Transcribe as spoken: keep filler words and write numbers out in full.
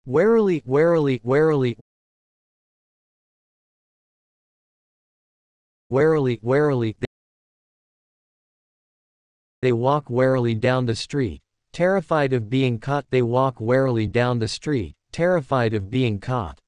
Warily, warily, warily. Warily, warily. They walk warily down the street. Terrified of being caught, they walk warily down the street, terrified of being caught.